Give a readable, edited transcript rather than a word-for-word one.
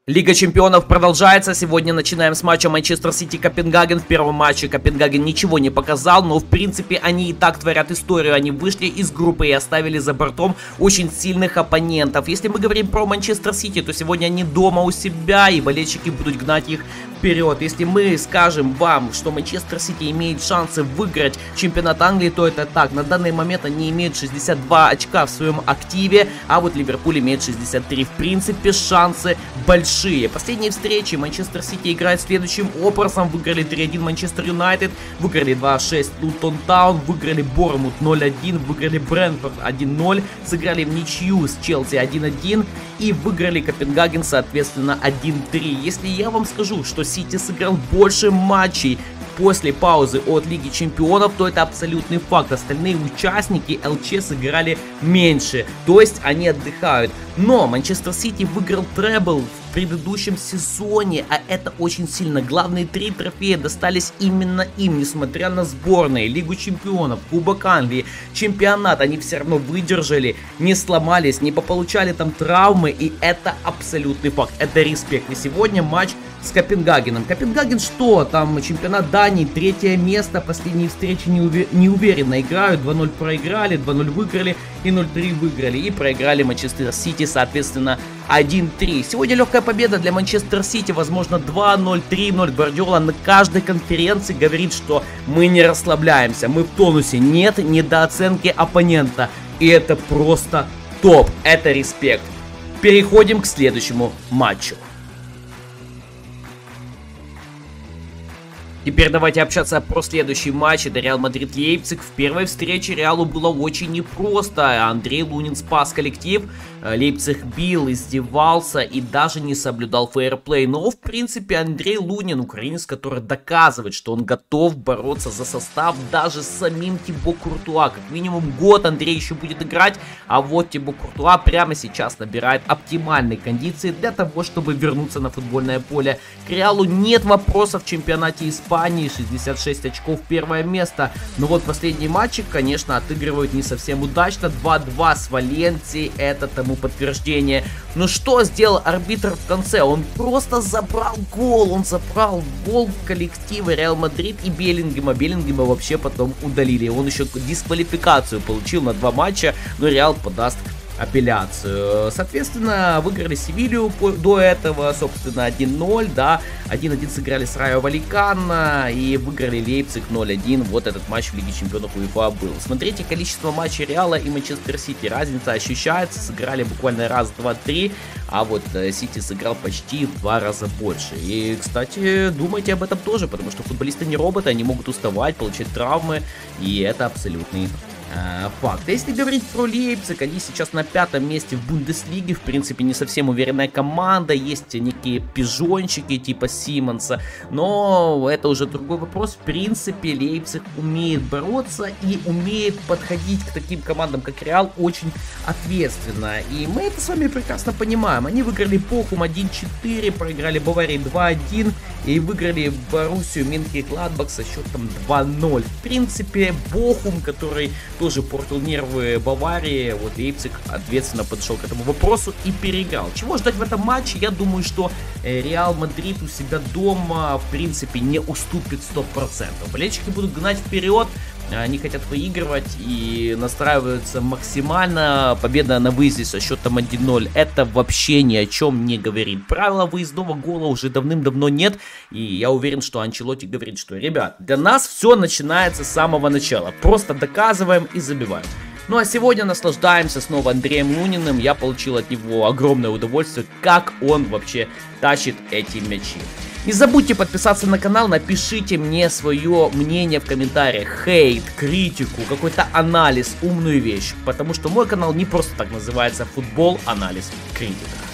Лига чемпионов продолжается. Сегодня начинаем с матча Манчестер Сити-Копенгаген. В первом матче Копенгаген ничего не показал, но в принципе они и так творят историю. Они вышли из группы и оставили за бортом очень сильных оппонентов. Если мы говорим про Манчестер Сити, то сегодня они дома у себя, и болельщики будут гнать их вперед. Если мы скажем вам, что Манчестер Сити имеет шансы выиграть чемпионат Англии, то это так. На данный момент они имеют 62 очка в своем активе, а вот Ливерпуль имеет 63. В принципе, шансы большие. Последние встречи Манчестер Сити играет следующим образом. Выиграли 3-1 Манчестер Юнайтед, выиграли 2-6 Лутон Таун, выиграли Борнмут 0-1, выиграли Брентфорд 1-0, сыграли в ничью с Челси 1-1 и выиграли Копенгаген, соответственно, 1-3. Если я вам скажу, что Сити сыграл больше матчей после паузы от Лиги Чемпионов, то это абсолютный факт. Остальные участники ЛЧ сыграли меньше, то есть они отдыхают. Но Манчестер Сити выиграл требл в предыдущем сезоне, а это очень сильно. Главные 3 трофея достались именно им, несмотря на сборные, Лигу Чемпионов, Кубок Англии, чемпионат. Они все равно выдержали, не сломались, не пополучали там травмы, и это абсолютный факт. Это респект. И сегодня матч с Копенгагеном. Копенгаген что? Там чемпионат Дании, 3-е место, последние встречи неуверенно играют, 2-0 проиграли, 2-0 выиграли и 0-3 выиграли. И проиграли Манчестер Сити, соответственно, 1-3. Сегодня легкая победа для Манчестер Сити, возможно 2-0, 3-0. Гвардиола на каждой конференции говорит, что мы не расслабляемся, мы в тонусе, нет недооценки оппонента. И это просто топ, это респект. Переходим к следующему матчу. Теперь давайте общаться про следующий матч. Это Реал Мадрид-Лейпциг. В первой встрече Реалу было очень непросто. Андрей Лунин спас коллектив. Лейпциг бил, издевался и даже не соблюдал фейерплей. Но, в принципе, Андрей Лунин, украинец, который доказывает, что он готов бороться за состав даже с самим Тибо Куртуа. Как минимум год Андрей еще будет играть. А вот Тибо Куртуа прямо сейчас набирает оптимальной кондиции для того, чтобы вернуться на футбольное поле. К Реалу нет вопросов в чемпионате Испании. 66 очков, первое место. Но вот последние матчи, конечно, отыгрывают не совсем удачно. 2-2 с Валенсией, это тому подтверждение. Но что сделал арбитр в конце? Он просто забрал гол. Он забрал гол в коллективы Реал Мадрид и Беллингема. Беллингема вообще потом удалили. Он еще дисквалификацию получил на 2 матча, но Реал подаст апелляцию. Соответственно, выиграли Севилью до этого, собственно, 1-0, да, 1-1 сыграли с Райо Валлекано и выиграли Лейпциг 0-1. Вот этот матч в Лиге Чемпионов УЕФА был. Смотрите количество матчей Реала и Манчестер Сити. Разница ощущается, сыграли буквально раз, два, 3, а вот Сити сыграл почти в 2 раза больше. И, кстати, думайте об этом тоже, потому что футболисты не роботы, они могут уставать, получать травмы, и это абсолютный факт. Если говорить про Лейпциг, они сейчас на 5-м месте в Бундеслиге, в принципе, не совсем уверенная команда, есть некие пижончики типа Симмонса, но это уже другой вопрос. В принципе, Лейпциг умеет бороться и умеет подходить к таким командам, как Реал, очень ответственно, и мы это с вами прекрасно понимаем. Они выиграли Бохум 1-4, проиграли Баварии 2-1 и выиграли Боруссию Мönchengladbach со счетом 2-0. В принципе, Бохум, который тоже портил нервы Баварии, вот Лейпциг ответственно подошел к этому вопросу и переиграл. Чего ждать в этом матче? Я думаю, что Реал Мадрид у себя дома, в принципе, не уступит 100%. Болельщики будут гнать вперед, они хотят выигрывать и настраиваются максимально. Победа на выезде со счетом 1-0, это вообще ни о чем не говорит. Правила выездного гола уже давным-давно нет, и я уверен, что Анчелотти говорит, что, ребят, для нас все начинается с самого начала. Просто доказываем и забиваем. Ну а сегодня наслаждаемся снова Андреем Луниным. Я получил от него огромное удовольствие, как он вообще тащит эти мячи. Не забудьте подписаться на канал, напишите мне свое мнение в комментариях, хейт, критику, какой-то анализ, умную вещь. Потому что мой канал не просто так называется «Футбол, анализ, критика».